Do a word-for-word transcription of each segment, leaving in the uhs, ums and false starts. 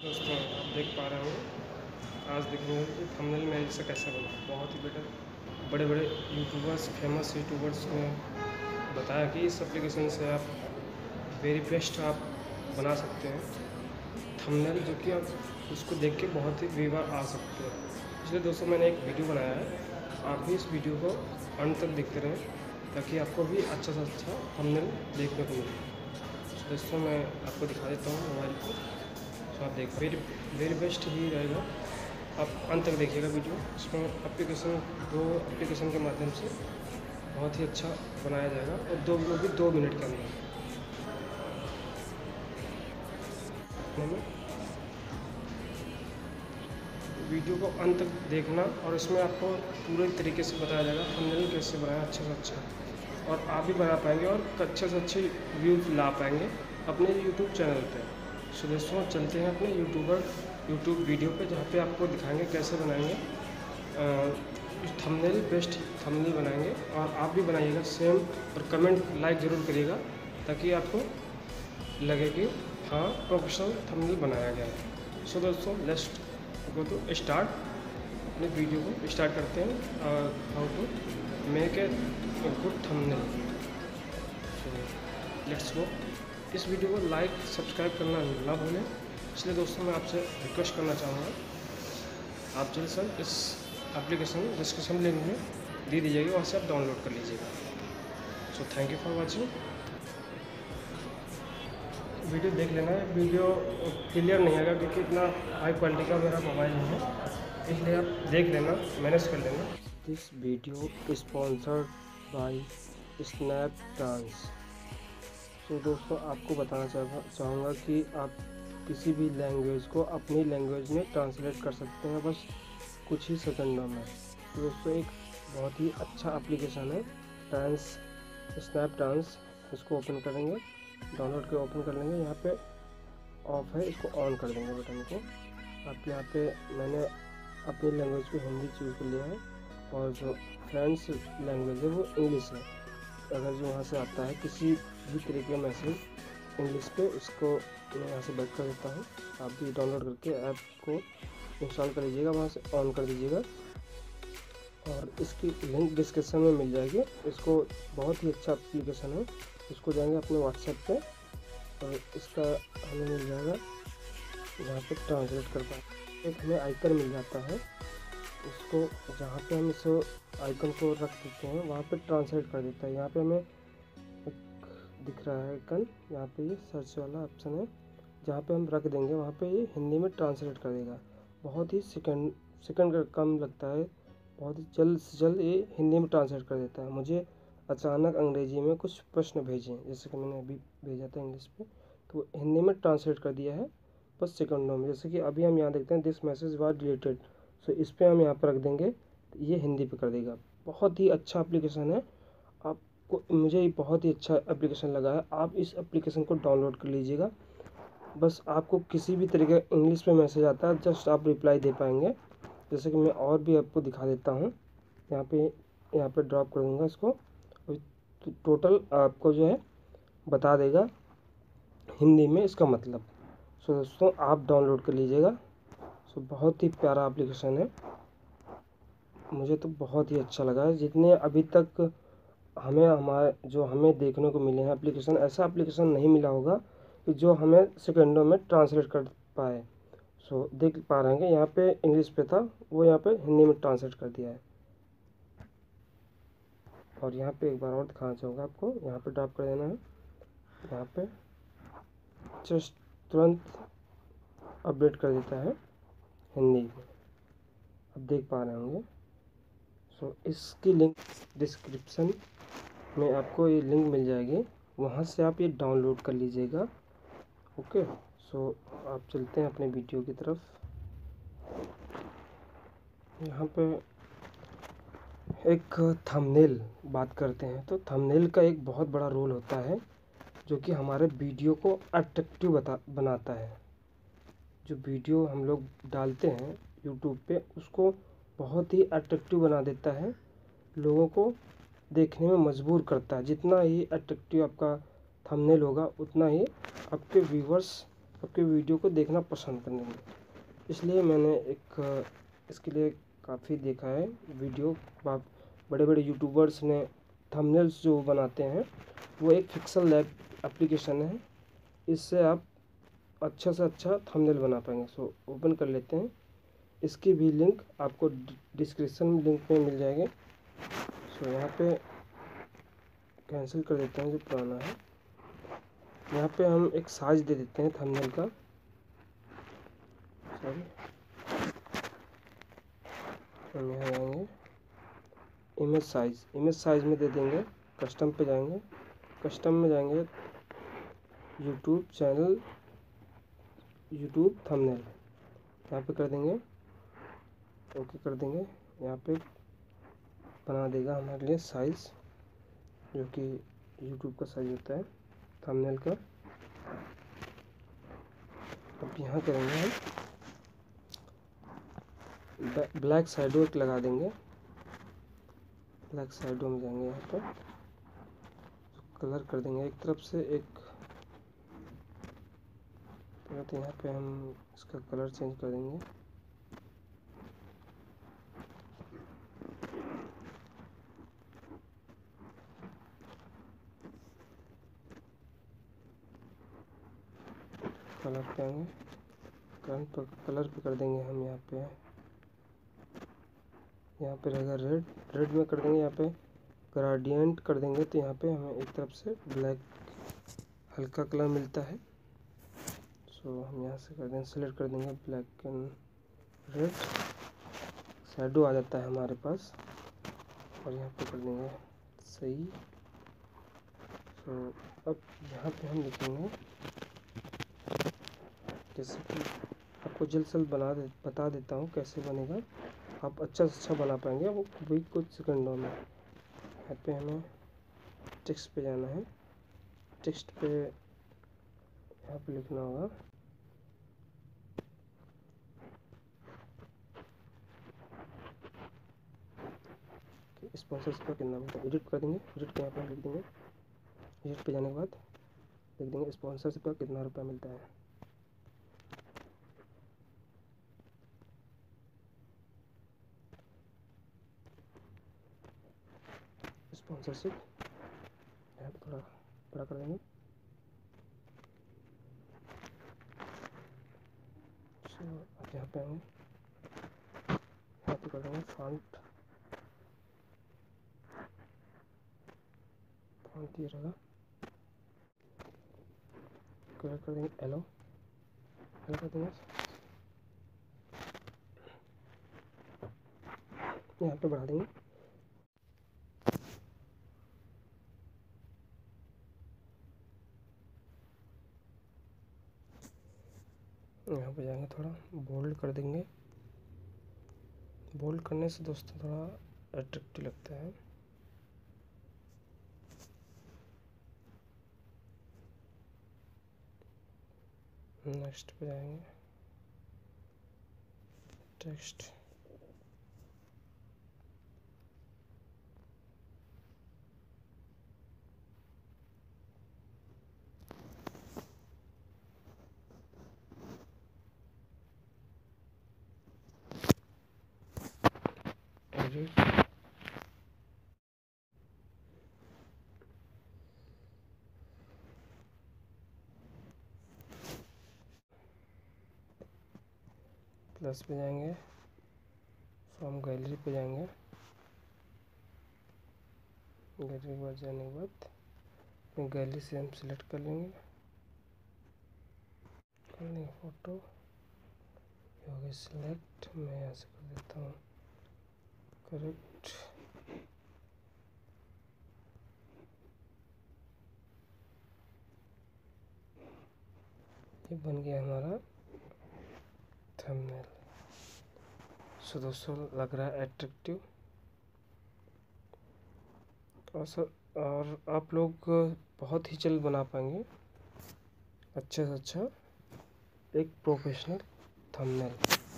दोस्तों आप देख पा रहे हो, आज देखेंगे कि थंबनेल मेरे से कैसे बना। बहुत ही बेटर बड़े बड़े यूट्यूबर्स, फेमस यूट्यूबर्स ने बताया कि इस एप्लीकेशन से आप वेरी बेस्ट आप बना सकते हैं थंबनेल, जो कि आप उसको देख के बहुत ही व्यूअर आ सकते हैं। इसलिए दोस्तों मैंने एक वीडियो बनाया है, आप भी इस वीडियो को अंत तक देखते रहें ताकि आपको भी अच्छा से अच्छा थंबनेल देखने को मिले। दोस्तों मैं आपको दिखा देता हूँ मोबाइल को, तो आप देख वेरी वेरी बेस्ट ही रहेगा। आप अंत तक देखिएगा वीडियो। इसमें एप्लीकेशन दो एप्लीकेशन के माध्यम से बहुत ही अच्छा बनाया जाएगा और दो वो भी दो मिनट के अंदर। वीडियो को अंत तक देखना और इसमें आपको पूरे तरीके से बताया जाएगा थंबनेल कैसे बनाना अच्छा से अच्छा, और आप भी बना पाएंगे और अच्छे से अच्छे व्यूज ला पाएंगे अपने यूट्यूब चैनल पे। सो दोस्तों चलते हैं अपने यूट्यूबर यूट्यूब वीडियो पे, जहाँ पे आपको दिखाएंगे कैसे बनाएंगे थंबनेल, बेस्ट थंबनेल बनाएंगे। और आप भी बनाइएगा सेम, और कमेंट लाइक ज़रूर करिएगा ताकि आपको लगे कि हाँ प्रोफेशनल थंबनेल बनाया गया है। सो दोस्तों लेट्स गो टू स्टार्ट, अपने वीडियो को स्टार्ट करते हैं। How to make a good thumbnail. So let's go. इस वीडियो को लाइक सब्सक्राइब करना ना भूलें। इसलिए दोस्तों मैं आपसे रिक्वेस्ट करना चाहूँगा, आप जल्द से जल्द इस एप्लीकेशन डिस्क्रिप्शन लिंक में दे दीजिएगा, वहाँ से आप डाउनलोड कर लीजिएगा। So thank you for watching. Video देख लेना है, वीडियो क्लियर नहीं आएगा क्योंकि इतना हाई क्वालिटी का मेरा मोबाइल नहीं है, इसलिए आप देख लेना, मैनेज कर लेना। This video sponsored by Snaptrans. तो दोस्तों आपको बताना चाहूँगा कि आप किसी भी लैंग्वेज को अपनी लैंग्वेज में ट्रांसलेट कर सकते हैं बस कुछ ही सेकंडों में। तो दोस्तों एक बहुत ही अच्छा एप्लीकेशन है ट्रांस स्नैपट्रांस। इसको ओपन करेंगे, डाउनलोड के ओपन कर लेंगे। यहाँ पे ऑफ है, इसको ऑन कर देंगे बटन को। आप यहाँ पे मैंने अपनी लैंग्वेज को हिंदी चूज़ कर लिया है और जो फ्रेंड्स लैंग्वेज है वो इंग्लिश है। अगर जो वहाँ से आता है किसी भी तरीके का मैसेज इंग्लिश पे, इसको मैं यहाँ से बैक कर देता हूँ। आप भी डाउनलोड करके ऐप को इंस्टॉल कर लीजिएगा, वहाँ से ऑन कर दीजिएगा और इसकी लिंक डिस्क्रिप्शन में मिल जाएगी। इसको बहुत ही अच्छा एप्लीकेशन है। इसको जाएंगे अपने व्हाट्सएप पे और इसका हमें मिल जाएगा जहाँ पे ट्रांसलेट कर पाए। एक हमें आइकन मिल जाता है, इसको जहाँ पे हम इस आइकन को रख देते हैं वहाँ पे ट्रांसलेट कर देता है। यहाँ पे हमें एक दिख रहा है आइकन, यहाँ पे ये सर्च वाला ऑप्शन है, जहाँ पे हम रख देंगे वहाँ पे ये हिंदी में ट्रांसलेट कर देगा। बहुत ही सेकंड सेकंड का कम लगता है, बहुत ही जल्द से जल्द ये हिंदी में ट्रांसलेट कर देता है। मुझे अचानक अंग्रेजी में कुछ प्रश्न भेजें, जैसे कि मैंने अभी भेजा था इंग्लिश पे, तो हिंदी में ट्रांसलेट कर दिया है बस सेकंडों में। जैसे कि अभी हम यहाँ देखते हैं this message was deleted, so इस पर हम यहाँ पर रख देंगे, ये हिंदी पे कर देगा। बहुत ही अच्छा एप्लीकेशन है, आपको मुझे ये बहुत ही अच्छा एप्लीकेशन लगा है। आप इस एप्लीकेशन को डाउनलोड कर लीजिएगा। बस आपको किसी भी तरीके का इंग्लिश पे मैसेज आता है, जस्ट आप रिप्लाई दे पाएंगे। जैसे कि मैं और भी आपको दिखा देता हूँ, यहाँ पे यहाँ पे ड्रॉप कर दूँगा इसको, तो टोटल आपको जो है बता देगा हिंदी में इसका मतलब। सो दोस्तों आप डाउनलोड कर लीजिएगा। सो बहुत ही प्यारा एप्लीकेशन है, मुझे तो बहुत ही अच्छा लगा है। जितने अभी तक हमें हमारे जो हमें देखने को मिले हैं एप्लीकेशन, ऐसा एप्लीकेशन नहीं मिला होगा कि जो हमें सेकंडों में ट्रांसलेट कर पाए। सो देख पा रहे हैं यहाँ पे इंग्लिश पे था, वो यहाँ पे हिंदी में ट्रांसलेट कर दिया है। और यहाँ पे एक बार और दिखाना चाहूँगा आपको, यहाँ पे ड्रॉप कर देना है, यहाँ पे जस्ट तुरंत अपडेट कर देता है हिंदी में, आप देख पा रहे होंगे। सो इसकी लिंक डिस्क्रिप्शन में आपको ये लिंक मिल जाएगी, वहाँ से आप ये डाउनलोड कर लीजिएगा। ओके, सो आप चलते हैं अपने वीडियो की तरफ। यहाँ पे एक थंबनेल बात करते हैं, तो थंबनेल का एक बहुत बड़ा रोल होता है जो कि हमारे वीडियो को अट्रैक्टिव बता बनाता है। जो वीडियो हम लोग डालते हैं यूट्यूब पे, उसको बहुत ही अट्रैक्टिव बना देता है, लोगों को देखने में मजबूर करता है। जितना ही अट्रैक्टिव आपका थंबनेल होगा उतना ही आपके व्यूवर्स आपके वीडियो को देखना पसंद करेंगे। इसलिए मैंने एक इसके लिए काफ़ी देखा है वीडियो। बड़े बड़े यूट्यूबर्स ने थंबनेल्स जो बनाते हैं वो एक फिक्सेलैब एप्लीकेशन है, इससे आप अच्छा से अच्छा थंबनेल बना पाएंगे। सो ओपन कर लेते हैं। इसकी भी लिंक आपको डिस्क्रिप्शन लिंक में मिल जाएगी। सो यहाँ पे कैंसिल कर देते हैं जो पुराना है। यहाँ पे हम एक साइज दे देते हैं थंबनेल का। सॉरी, हम यहाँ जाएंगे इमेज साइज, इमेज साइज में दे देंगे। कस्टम पे जाएंगे, कस्टम में जाएंगे यूट्यूब चैनल, यूट्यूब थंबनेल, यहाँ पे कर देंगे ओके कर देंगे। यहाँ पे बना देगा हमारे लिए साइज़, जो कि यूट्यूब का साइज होता है थंबनेल का। अब यहाँ करेंगे हम ब्लैक शैडो एक लगा देंगे। ब्लैक शैडो में जाएंगे, यहाँ पर कलर कर देंगे एक तरफ से एक, तो यहाँ पे हम इसका कलर चेंज कर देंगे। कलर पे आएंगे, कलर पर कलर पे कर देंगे हम यहाँ पे यहाँ पे रहेगा रेड, रेड में कर देंगे। यहाँ पे ग्रेडियंट कर देंगे, तो यहाँ पे हमें एक तरफ से ब्लैक हल्का कलर मिलता है। सो हम यहाँ से कर देंगे, सेलेक्ट कर देंगे ब्लैक एंड रेड, शैडो आ जाता है हमारे पास। और यहाँ पे कर देंगे सही। सो अब यहाँ पे हम लिखेंगे, जैसे कि आपको जल्द से जल्द बना दे बता देता हूँ कैसे बनेगा, आप अच्छा से अच्छा बना पाएंगे वो भी कुछ सेकंडों में। यहाँ पे हमें टेक्स्ट पे जाना है, टेक्स्ट पे यहाँ पे लिखना होगा कि स्पॉन्सरशिप का कितना मिलता है। एडिट कर देंगे, एडिट पे यहाँ पे लिख देंगे, एडिट पे जाने के बाद लिख देंगे स्पॉन्सरशिप का कितना रुपया मिलता है। स्पॉन्सरशिप यहाँ पे थोड़ा बड़ा कर देंगे। सो अब यहाँ पे हम यहाँ पे कर देंगे फॉन्ट, फॉन्ट ये रहेगा, कलर कर देंगे येलो, येलो कर देंगे। यहाँ पे बढ़ा देंगे, यहाँ पे जाएंगे थोड़ा बोल्ड कर देंगे। बोल्ड करने से दोस्तों थोड़ा अट्रैक्टिव लगता है। नेक्स्ट पे जाएंगे टेक्स्ट, एडिट, प्लस पे जाएंगे, फ्रॉम गैलरी पे जाएंगे, गैलरी के बाद जाने के बाद अपनी गैलरी से हम सिलेक्ट कर लेंगे, कर लेंगे फ़ोटो, ये हो गया सिलेक्ट। मैं यहाँ से कर देता हूँ करेक्ट। ये बन गया हमारा थंबनेल। सो दोस्तों लग रहा है अट्रैक्टिव, और सर और आप लोग बहुत ही जल्द बना पाएंगे अच्छे से अच्छा एक प्रोफेशनल थंबनेल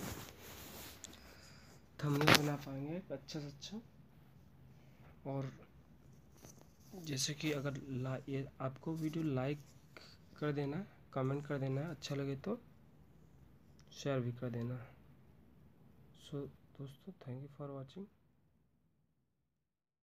थंबनेल बना पाएंगे अच्छा से अच्छा। और जैसे कि अगर ला ये आपको वीडियो लाइक कर देना कमेंट कर देना है, अच्छा लगे तो शेयर भी कर देना। सो दोस्तों, थैंक यू फॉर वॉचिंग।